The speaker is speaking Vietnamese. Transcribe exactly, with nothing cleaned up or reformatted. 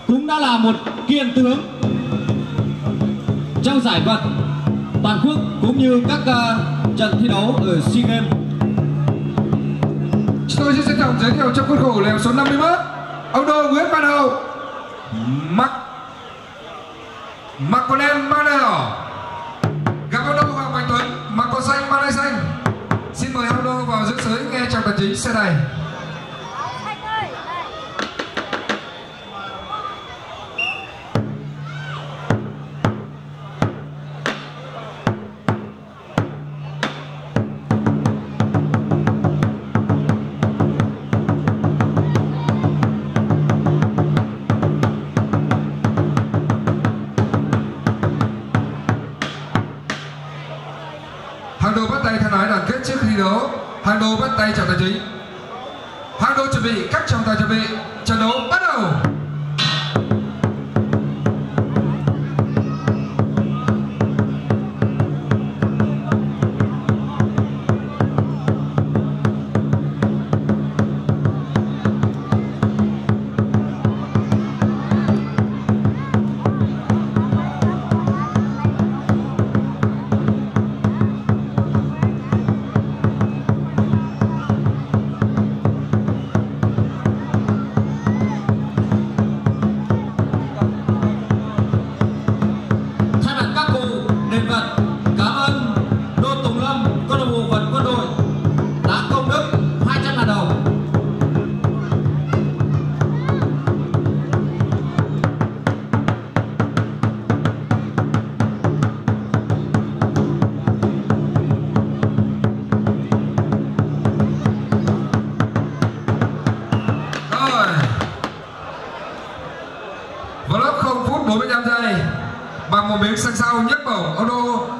cũng đã là một kiện tướng trong giải vật toàn quốc cũng như các uh, trận thi đấu ở SEA Games. Chúng tôi xin trân trọng giới thiệu trong khuôn khổ lèo số năm mươi mốt, ông Đô Nguyễn Văn Hậu mặc mặc quần em mang đai đỏ, gặp ông Đô Hoàng Mạnh Tuấn mặc quần xanh mang đai xanh. Xin mời ông Đô vào giữa sới nghe chào tài chính xe này. Hàng đầu bắt tay thân ái đoàn kết trước khi thi đấu. Hàng đầu bắt tay chào tài chính. Hàng đầu chuẩn bị, các trọng tài chuẩn bị, trận đấu bắt đầu. Vào lúc không phút bốn mươi lăm giây, bằng một miếng xanh sau nhấc bổng, ông Đô